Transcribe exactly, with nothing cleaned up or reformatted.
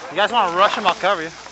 You guys want to rush him, I'll cover you.